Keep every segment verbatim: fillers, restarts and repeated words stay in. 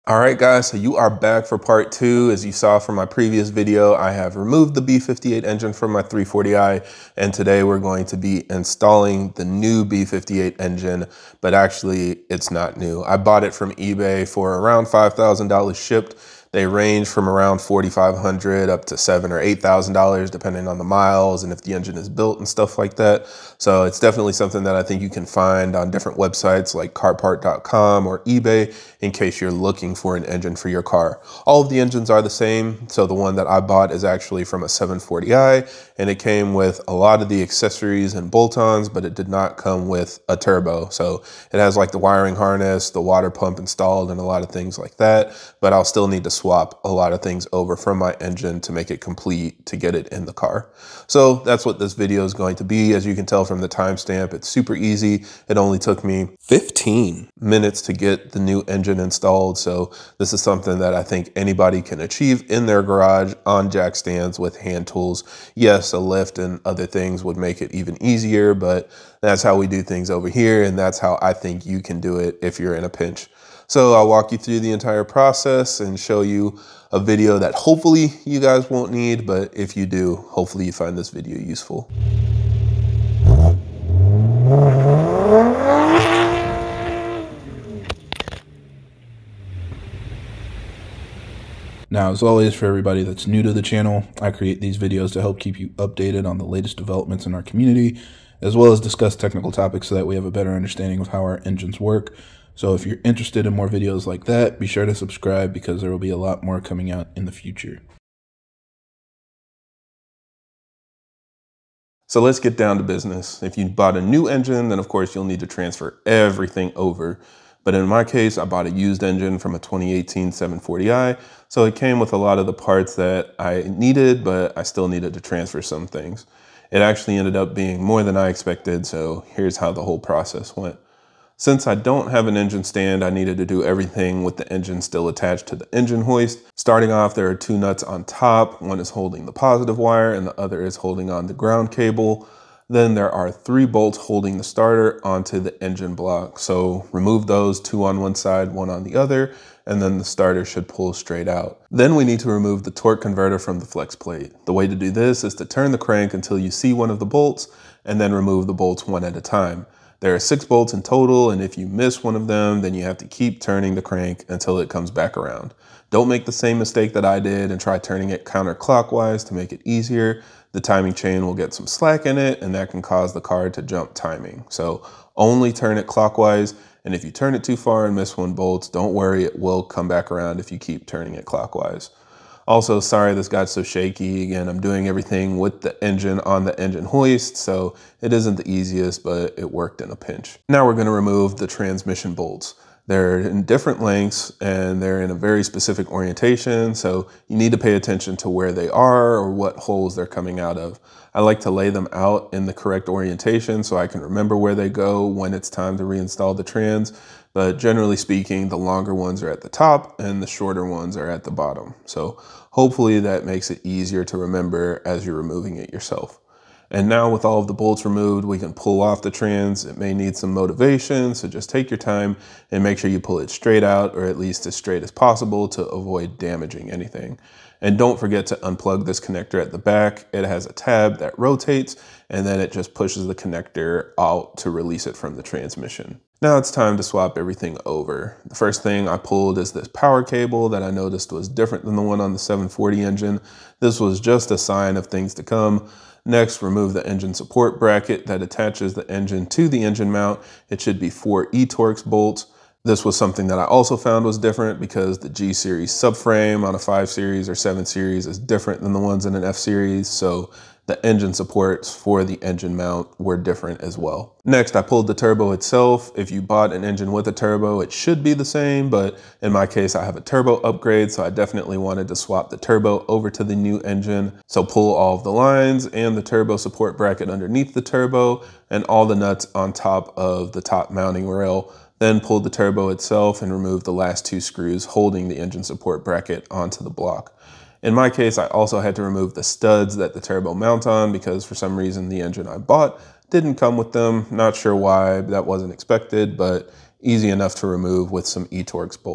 All right, guys, so you are back for part two. As you saw from my previous video, I have removed the B fifty-eight engine from my three forty i, and today we're going to be installing the new B fifty-eight engine, but actually it's not new. I bought it from eBay for around five thousand dollars shipped. They range from around forty-five hundred dollars up to seven thousand dollars or eight thousand dollars depending on the miles and if the engine is built and stuff like that. So it's definitely something that I think you can find on different websites like car part dot com or eBay in case you're looking for an engine for your car. All of the engines are the same. So the one that I bought is actually from a seven forty i, and it came with a lot of the accessories and bolt-ons, but it did not come with a turbo. So it has like the wiring harness, the water pump installed, and a lot of things like that, but I'll still need to swap a lot of things over from my engine to make it complete to get it in the car. So that's what this video is going to be. As you can tell from the timestamp, it's super easy. It only took me fifteen minutes to get the new engine installed. So this is something that I think anybody can achieve in their garage on jack stands with hand tools. Yes, a lift and other things would make it even easier, but that's how we do things over here. And that's how I think you can do it if you're in a pinch. So I'll walk you through the entire process and show you a video that hopefully you guys won't need, but if you do, hopefully you find this video useful. Now, as always, for everybody that's new to the channel, I create these videos to help keep you updated on the latest developments in our community, as well as discuss technical topics so that we have a better understanding of how our engines work. So if you're interested in more videos like that, be sure to subscribe because there will be a lot more coming out in the future. So let's get down to business. If you bought a new engine, then of course you'll need to transfer everything over. But in my case, I bought a used engine from a twenty eighteen seven forty i. So it came with a lot of the parts that I needed, but I still needed to transfer some things. It actually ended up being more than I expected. So here's how the whole process went. Since I don't have an engine stand, I needed to do everything with the engine still attached to the engine hoist. Starting off, there are two nuts on top. One is holding the positive wire and the other is holding on the ground cable. Then there are three bolts holding the starter onto the engine block. So remove those, two on one side, one on the other, and then the starter should pull straight out. Then we need to remove the torque converter from the flex plate. The way to do this is to turn the crank until you see one of the bolts and then remove the bolts one at a time. There are six bolts in total, and if you miss one of them, then you have to keep turning the crank until it comes back around. Don't make the same mistake that I did and try turning it counterclockwise to make it easier. The timing chain will get some slack in it, and that can cause the car to jump timing. So only turn it clockwise, and if you turn it too far and miss one bolt, don't worry, it will come back around if you keep turning it clockwise. Also, sorry this got so shaky. Again, I'm doing everything with the engine on the engine hoist, so it isn't the easiest, but it worked in a pinch. Now we're gonna remove the transmission bolts. They're in different lengths and they're in a very specific orientation, so you need to pay attention to where they are or what holes they're coming out of. I like to lay them out in the correct orientation so I can remember where they go when it's time to reinstall the trans. But generally speaking, the longer ones are at the top and the shorter ones are at the bottom. So hopefully that makes it easier to remember as you're removing it yourself. And now with all of the bolts removed, we can pull off the trans. It may need some motivation, so just take your time and make sure you pull it straight out, or at least as straight as possible to avoid damaging anything. And don't forget to unplug this connector at the back. It has a tab that rotates, and then it just pushes the connector out to release it from the transmission. Now it's time to swap everything over. The first thing I pulled is this power cable that I noticed was different than the one on the seven forty engine. This was just a sign of things to come. Next, remove the engine support bracket that attaches the engine to the engine mount. It should be four E-Torx bolts. This was something that I also found was different because the G series subframe on a five series or seven series is different than the ones in an F series. So the engine supports for the engine mount were different as well. Next, I pulled the turbo itself. If you bought an engine with a turbo, it should be the same, but in my case, I have a turbo upgrade, so I definitely wanted to swap the turbo over to the new engine. So pull all of the lines and the turbo support bracket underneath the turbo and all the nuts on top of the top mounting rail. Then pull the turbo itself and remove the last two screws holding the engine support bracket onto the block. In my case, I also had to remove the studs that the turbo mount on because for some reason the engine I bought didn't come with them. Not sure why, that wasn't expected, but easy enough to remove with some E-Torx bolts.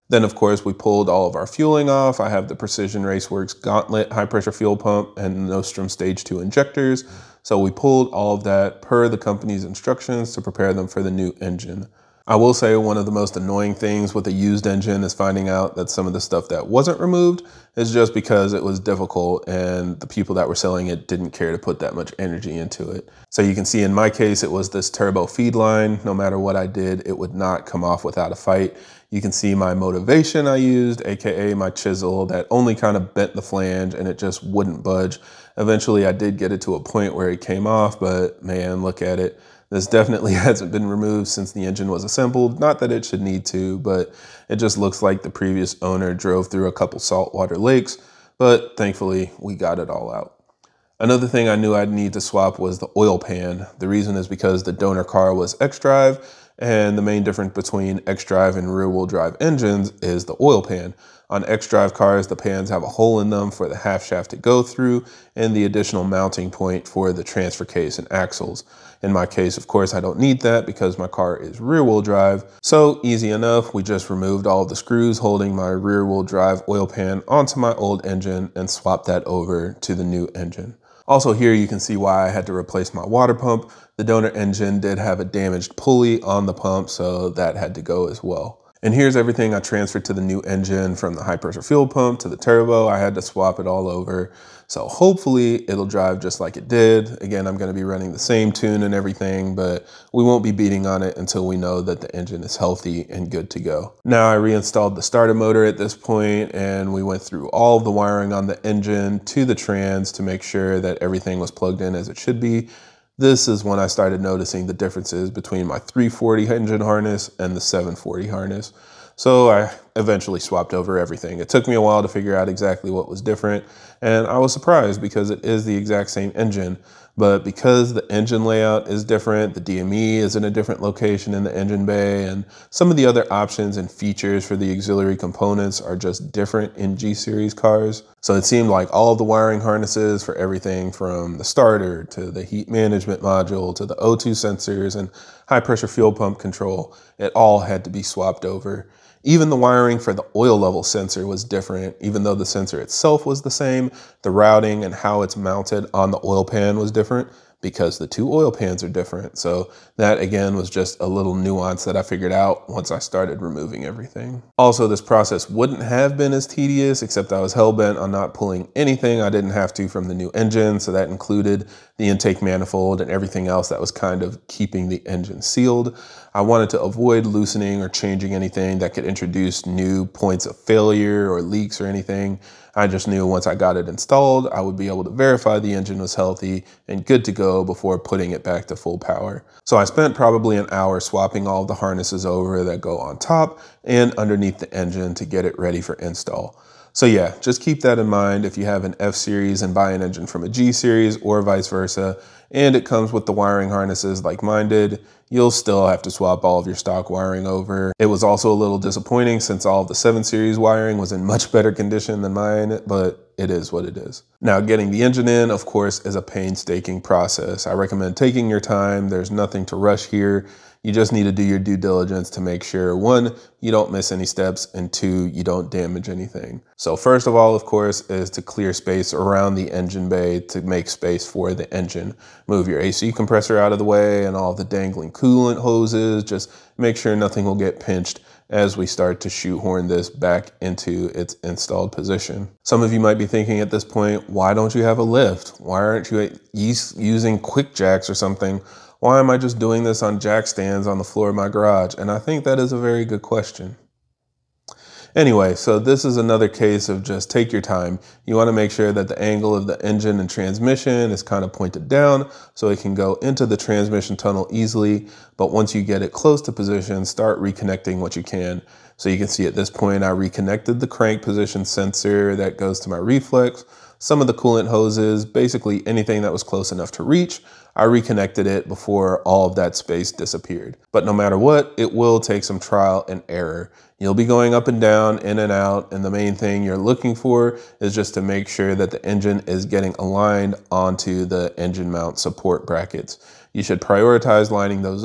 Then, of course, we pulled all of our fueling off. I have the Precision Raceworks Gauntlet high pressure fuel pump and Nostrum Stage two injectors. So we pulled all of that per the company's instructions to prepare them for the new engine. I will say one of the most annoying things with a used engine is finding out that some of the stuff that wasn't removed is just because it was difficult and the people that were selling it didn't care to put that much energy into it. So you can see in my case, it was this turbo feed line. No matter what I did, it would not come off without a fight. You can see my motivation I used, A K A my chisel, that only kind of bent the flange and it just wouldn't budge. Eventually I did get it to a point where it came off, but man, look at it. This definitely hasn't been removed since the engine was assembled. Not that it should need to, but it just looks like the previous owner drove through a couple saltwater lakes, but thankfully we got it all out. Another thing I knew I'd need to swap was the oil pan. The reason is because the donor car was X-Drive, and the main difference between X-Drive and rear-wheel drive engines is the oil pan. On X-Drive cars, the pans have a hole in them for the half shaft to go through and the additional mounting point for the transfer case and axles. In my case, of course, I don't need that because my car is rear-wheel drive. So easy enough, we just removed all of the screws holding my rear-wheel drive oil pan onto my old engine and swapped that over to the new engine. Also here you can see why I had to replace my water pump. The donor engine did have a damaged pulley on the pump, so that had to go as well. And here's everything I transferred to the new engine, from the high pressure fuel pump to the turbo. I had to swap it all over. So hopefully it'll drive just like it did. Again, I'm going to be running the same tune and everything, but we won't be beating on it until we know that the engine is healthy and good to go. Now I reinstalled the starter motor at this point, and we went through all of the wiring on the engine to the trans to make sure that everything was plugged in as it should be. This is when I started noticing the differences between my three forty engine harness and the seven forty harness. So I eventually swapped over everything. It took me a while to figure out exactly what was different, and I was surprised because it is the exact same engine, but because the engine layout is different, the D M E is in a different location in the engine bay, and some of the other options and features for the auxiliary components are just different in G series cars. So it seemed like all of the wiring harnesses for everything from the starter to the heat management module to the O two sensors and high pressure fuel pump control, it all had to be swapped over. Even the wiring for the oil level sensor was different. Even though the sensor itself was the same, the routing and how it's mounted on the oil pan was different because the two oil pans are different. So that again was just a little nuance that I figured out once I started removing everything. Also, this process wouldn't have been as tedious, except I was hell-bent on not pulling anything I didn't have to from the new engine. So that included the intake manifold and everything else that was kind of keeping the engine sealed. I wanted to avoid loosening or changing anything that could introduce new points of failure or leaks or anything. I just knew once I got it installed, I would be able to verify the engine was healthy and good to go before putting it back to full power. So I spent probably an hour swapping all of the harnesses over that go on top and underneath the engine to get it ready for install. So yeah, just keep that in mind if you have an F series and buy an engine from a G series or vice versa, and it comes with the wiring harnesses like mine did, you'll still have to swap all of your stock wiring over. It was also a little disappointing since all of the seven series wiring was in much better condition than mine, but it is what it is. Now, getting the engine in, of course, is a painstaking process. I recommend taking your time. There's nothing to rush here. You just need to do your due diligence to make sure, one, you don't miss any steps, and two, you don't damage anything. So first of all, of course, is to clear space around the engine bay to make space for the engine. Move your A C compressor out of the way and all the dangling coolant hoses. Just make sure nothing will get pinched as we start to shoehorn this back into its installed position. Some of you might be thinking at this point, why don't you have a lift? Why aren't you using quick jacks or something? Why am I just doing this on jack stands on the floor of my garage? And I think that is a very good question. Anyway, so this is another case of just take your time. You want to make sure that the angle of the engine and transmission is kind of pointed down so it can go into the transmission tunnel easily. But once you get it close to position, start reconnecting what you can. So you can see at this point, I reconnected the crank position sensor that goes to my reflex, some of the coolant hoses, basically anything that was close enough to reach. I reconnected it before all of that space disappeared. But no matter what, it will take some trial and error. You'll be going up and down, in and out, and the main thing you're looking for is just to make sure that the engine is getting aligned onto the engine mount support brackets. You should prioritize lining those up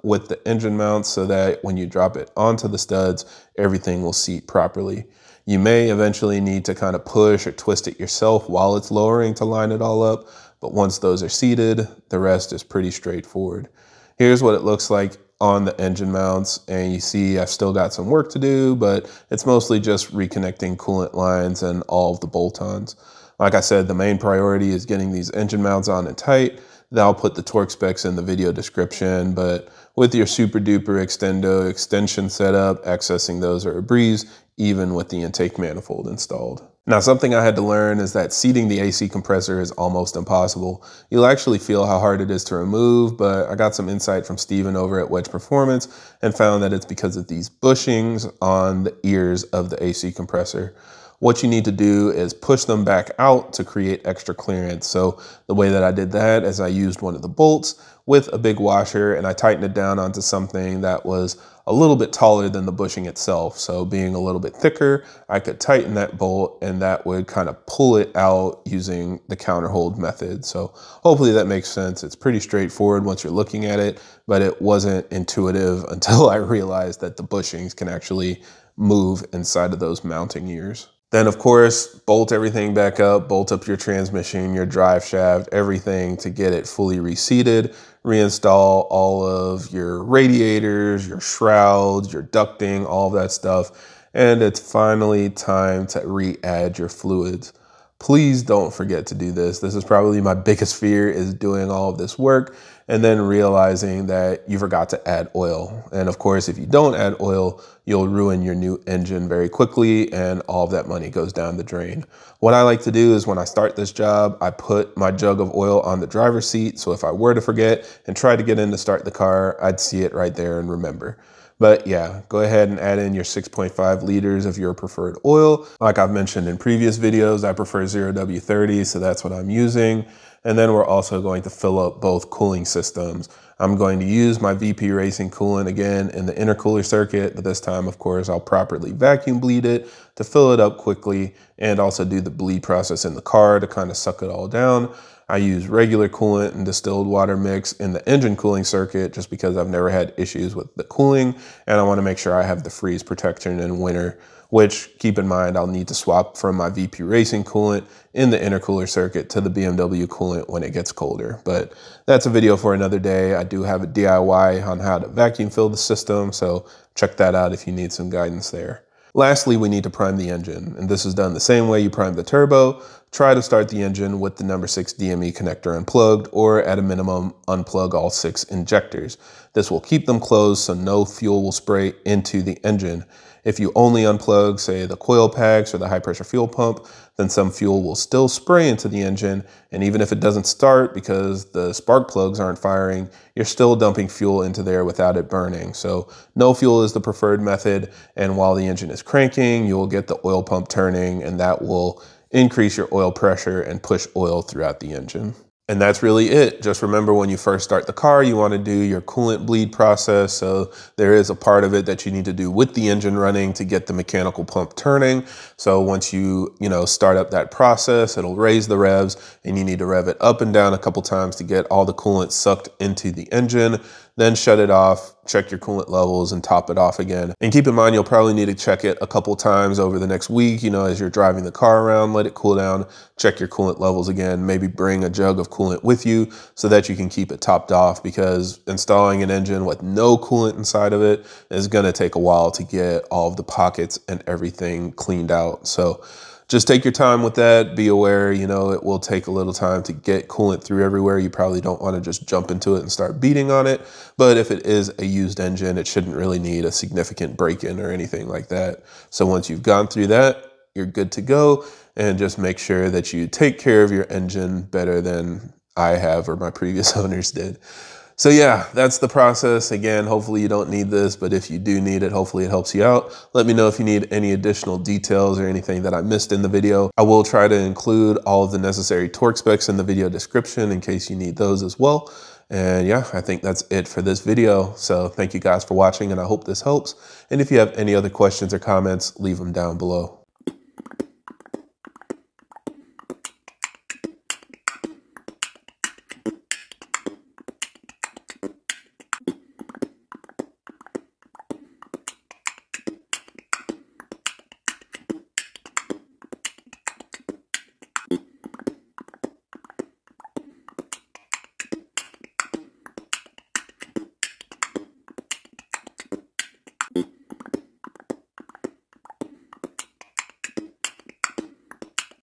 with the engine mounts so that when you drop it onto the studs, everything will seat properly. You may eventually need to kind of push or twist it yourself while it's lowering to line it all up, but once those are seated, the rest is pretty straightforward. Here's what it looks like on the engine mounts, and you see I've still got some work to do, but it's mostly just reconnecting coolant lines and all of the bolt-ons. Like I said, the main priority is getting these engine mounts on and tight. Then I'll put the torque specs in the video description, but with your super duper extendo extension setup, accessing those are a breeze, even with the intake manifold installed. Now, something I had to learn is that seating the A C compressor is almost impossible. You'll actually feel how hard it is to remove, but I got some insight from Steven over at Wedge Performance and found that it's because of these bushings on the ears of the A C compressor. What you need to do is push them back out to create extra clearance. So the way that I did that is I used one of the bolts with a big washer and I tightened it down onto something that was a little bit taller than the bushing itself. So being a little bit thicker, I could tighten that bolt and that would kind of pull it out using the counterhold method. So hopefully that makes sense. It's pretty straightforward once you're looking at it, but it wasn't intuitive until I realized that the bushings can actually move inside of those mounting ears. Then of course, bolt everything back up, bolt up your transmission, your drive shaft, everything to get it fully reseated, reinstall all of your radiators, your shrouds, your ducting, all of that stuff. And it's finally time to re-add your fluids. Please don't forget to do this. This is probably my biggest fear, is doing all of this work and then realizing that you forgot to add oil. And of course, if you don't add oil, you'll ruin your new engine very quickly and all of that money goes down the drain. What I like to do is when I start this job, I put my jug of oil on the driver's seat. So if I were to forget and try to get in to start the car, I'd see it right there and remember. But yeah, go ahead and add in your six point five liters of your preferred oil. Like I've mentioned in previous videos, I prefer zero W thirty, so that's what I'm using. And then we're also going to fill up both cooling systems. I'm going to use my V P Racing coolant again in the intercooler circuit, but this time, of course, I'll properly vacuum bleed it to fill it up quickly and also do the bleed process in the car to kind of suck it all down. I use regular coolant and distilled water mix in the engine cooling circuit just because I've never had issues with the cooling and I want to make sure I have the freeze protection in winter, which keep in mind I'll need to swap from my V P Racing coolant in the intercooler circuit to the B M W coolant when it gets colder. But that's a video for another day. I do have a D I Y on how to vacuum fill the system, so check that out if you need some guidance there. Lastly, we need to prime the engine, and this is done the same way you prime the turbo. Try to start the engine with the number six D M E connector unplugged, or at a minimum, unplug all six injectors. This will keep them closed so no fuel will spray into the engine. If you only unplug, say, the coil packs or the high pressure fuel pump, then some fuel will still spray into the engine. And even if it doesn't start because the spark plugs aren't firing, you're still dumping fuel into there without it burning. So no fuel is the preferred method. And while the engine is cranking, you'll get the oil pump turning, and that will increase your oil pressure and push oil throughout the engine. And that's really it. Just remember, when you first start the car, you want to do your coolant bleed process. So there is a part of it that you need to do with the engine running to get the mechanical pump turning. So once you, you know, start up that process, it'll raise the revs and you need to rev it up and down a couple times to get all the coolant sucked into the engine. Then shut it off, check your coolant levels and top it off again. And keep in mind, you'll probably need to check it a couple times over the next week, you know, as you're driving the car around, let it cool down, check your coolant levels again, maybe bring a jug of coolant with you so that you can keep it topped off, because installing an engine with no coolant inside of it is gonna take a while to get all of the pockets and everything cleaned out. So just take your time with that. Be aware, you know, it will take a little time to get coolant through everywhere. You probably don't want to just jump into it and start beating on it. But if it is a used engine, it shouldn't really need a significant break-in or anything like that. So once you've gone through that, you're good to go. And just make sure that you take care of your engine better than I have or my previous owners did. So yeah, that's the process. Again, hopefully you don't need this, but if you do need it, hopefully it helps you out. Let me know if you need any additional details or anything that I missed in the video. I will try to include all of the necessary torque specs in the video description in case you need those as well. And yeah, I think that's it for this video. So thank you guys for watching, and I hope this helps. And if you have any other questions or comments, leave them down below.